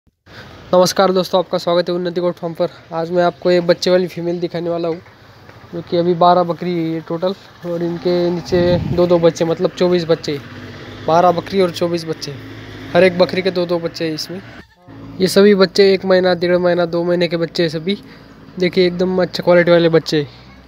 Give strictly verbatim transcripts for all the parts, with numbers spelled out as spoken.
नमस्कार दोस्तों, आपका स्वागत है उन्नति गोट फार्म पर। आज मैं आपको एक बच्चे वाली फीमेल दिखाने वाला हूँ, जो कि अभी बारह बकरी है ये टोटल, और इनके नीचे दो दो बच्चे, मतलब चौबीस बच्चे, बारह बकरी और चौबीस बच्चे। हर एक बकरी के दो दो बच्चे हैं इसमें। ये सभी बच्चे एक महीना, डेढ़ महीना, दो महीने के बच्चे हैं सभी। देखिए एकदम अच्छा क्वालिटी वाले बच्चे।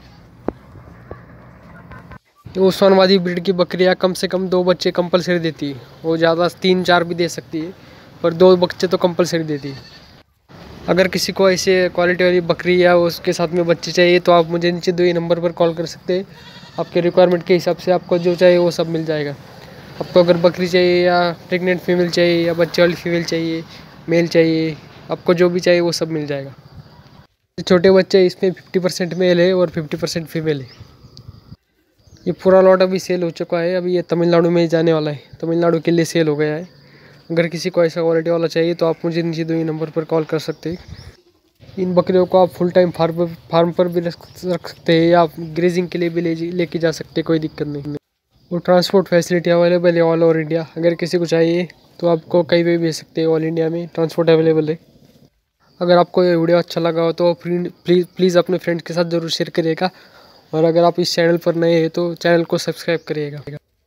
ये उस्मानाबादी ब्रीड की बकरियाँ कम से कम दो बच्चे कंपलसरी देती है। वो ज़्यादा तीन चार भी दे सकती है, पर दो बच्चे तो कंपलसरी देती है। अगर किसी को ऐसे क्वालिटी वाली बकरी या उसके साथ में बच्चे चाहिए तो आप मुझे नीचे दो ही नंबर पर कॉल कर सकते हैं। आपके रिक्वायरमेंट के हिसाब से आपको जो चाहिए वो सब मिल जाएगा। आपको अगर बकरी चाहिए या प्रेग्नेंट फीमेल चाहिए या बच्चे वाली फीमेल चाहिए, मेल चाहिए, आपको जो भी चाहिए वो सब मिल जाएगा। छोटे बच्चे इसमें फिफ्टी परसेंट मेल है और फिफ्टी परसेंट फीमेल है। ये पूरा लॉट अभी सेल हो चुका है। अभी ये तमिलनाडु में ही जाने वाला है, तमिलनाडु के लिए सेल हो गया है। अगर किसी को ऐसा क्वालिटी वाला चाहिए तो आप मुझे नीचे दो ही नंबर पर कॉल कर सकते हैं। इन बकरियों को आप फुल टाइम फार्म फार्म पर भी रख सकते हैं या आप ग्रेजिंग के लिए भी ले लेके जा सकते हैं, कोई दिक्कत नहीं। और ट्रांसपोर्ट फैसिलिटी अवेलेबल है ऑल ओवर इंडिया। अगर किसी को चाहिए तो आपको कहीं भी भेज सकते हैं, ऑल इंडिया में ट्रांसपोर्ट अवेलेबल है। अगर आपको ये वीडियो अच्छा लगा हो तो प्लीज़ प्लीज़ अपने फ्रेंड्स के साथ ज़रूर शेयर करिएगा। और अगर आप इस चैनल पर नए हैं तो चैनल को सब्सक्राइब करिएगा।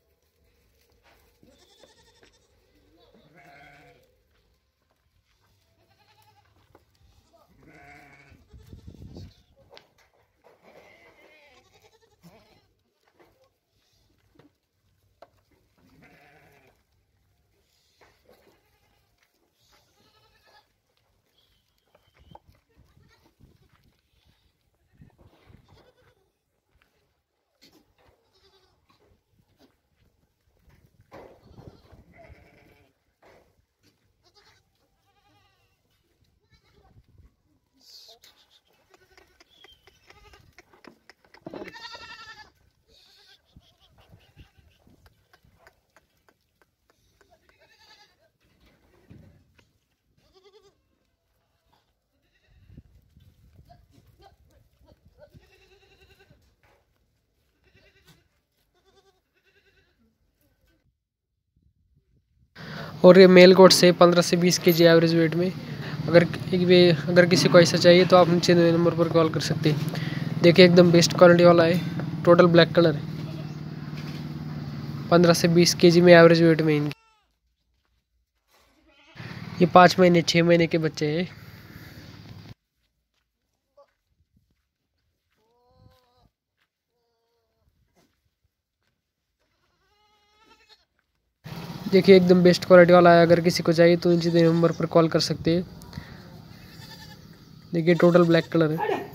और ये मेल गोट से पंद्रह से बीस के जी एवरेज वेट में। अगर अगर किसी को ऐसा चाहिए तो आप नीचे नंबर पर कॉल कर सकते हैं। देखिए एकदम बेस्ट क्वालिटी वाला है, टोटल ब्लैक कलर है। पंद्रह से बीस के जी में एवरेज वेट में इनकी। ये पाँच महीने छः महीने के बच्चे हैं। देखिए एकदम बेस्ट क्वालिटी वाला है। अगर किसी को चाहिए तो नीचे नंबर पर कॉल कर सकते हैं। देखिए टोटल ब्लैक कलर है।